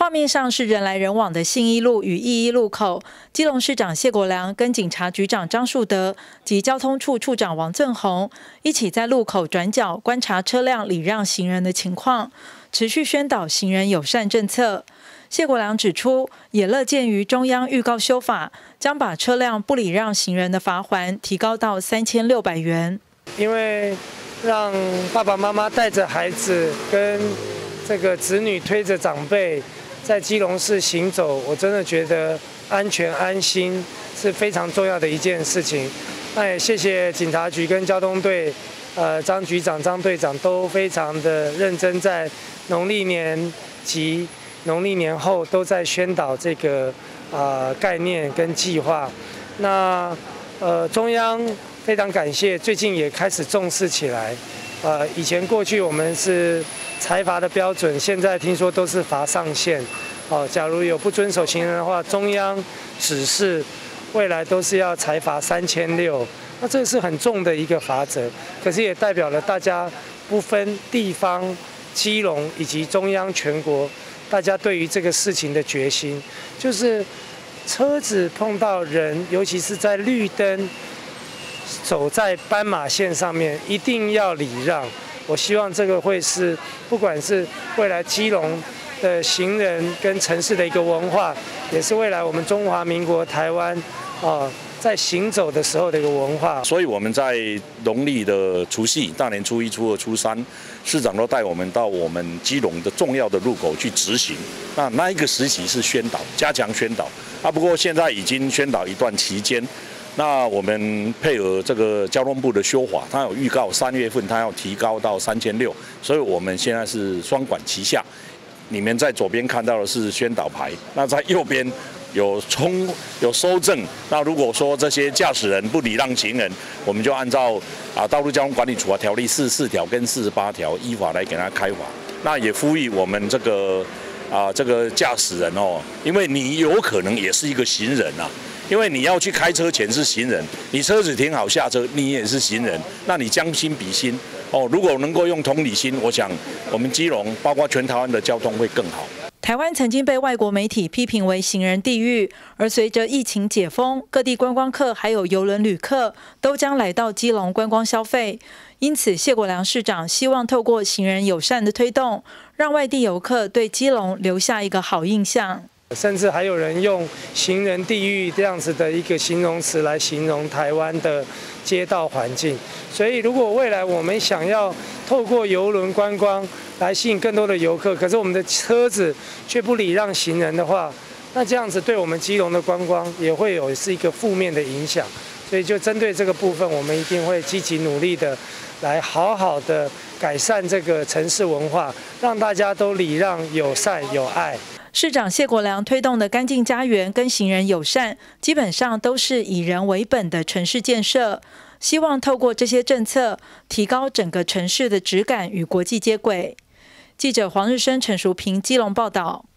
画面上是人来人往的信义路与义一路口，基隆市长谢国良跟警察局长张树德及交通处处长王赠宏一起在路口转角观察车辆礼让行人的情况，持续宣导行人友善政策。谢国良指出，也乐见于中央预告修法，将把车辆不礼让行人的罚锾提高到3600元。 因为让爸爸妈妈带着孩子跟这个子女推着长辈在基隆市行走，我真的觉得安全安心是非常重要的一件事情。那也谢谢警察局跟交通队，张局长、张队长都非常的认真，在农历年及农历年后都在宣导这个概念跟计划。那中央非常感谢，最近也开始重视起来。以前过去我们是裁罚的标准，现在听说都是罚上限。假如有不遵守行人的话，中央指示未来都是要裁罚3600，那这是很重的一个罚则。可是也代表了大家不分地方、基隆以及中央全国，大家对于这个事情的决心，就是车子碰到人，尤其是在绿灯，走在斑马线上面，一定要礼让。我希望这个会是不管是未来基隆的行人跟城市的一个文化，也是未来我们中华民国台湾在行走的时候的一个文化。 所以我们在农历的除夕、大年初一、初二、初三，市长都带我们到我们基隆的重要的路口去执行。那一个时期是宣导，加强宣导。不过现在已经宣导一段期间。那我们配合这个交通部的修法，它有预告3月份它要提高到3600，所以我们现在是双管齐下。你们在左边看到的是宣导牌，那在右边有收证。那如果说这些驾驶人不礼让行人，我们就按照道路交通管理处罚条例44条跟48条依法来给他开罚。那也呼吁我们这个驾驶人因为你有可能也是一个行人啊。因为你要去开车前是行人，你车子停好下车，你也是行人，那你将心比心如果能够用同理心，我想我们基隆包括全台湾的交通会更好。 台湾曾经被外国媒体批评为行人地狱，而随着疫情解封，各地观光客还有邮轮旅客都将来到基隆观光消费。因此，谢国良市长希望透过行人友善的推动，让外地游客对基隆留下一个好印象。 甚至还有人用行人地狱这样子的一个形容词来形容台湾的街道环境。所以如果未来我们想要透过邮轮观光来吸引更多的游客，可是我们的车子却不礼让行人的话，那这样子对我们基隆的观光也会是一个负面的影响。所以就针对这个部分，我们一定会积极努力的来好好的改善这个城市文化，让大家都礼让、友善、有爱。 市长谢国良推动的干净家园跟行人友善，基本上都是以人为本的城市建设，希望透过这些政策，提高整个城市的质感与国际接轨。记者黄日升、陈淑平基隆报道。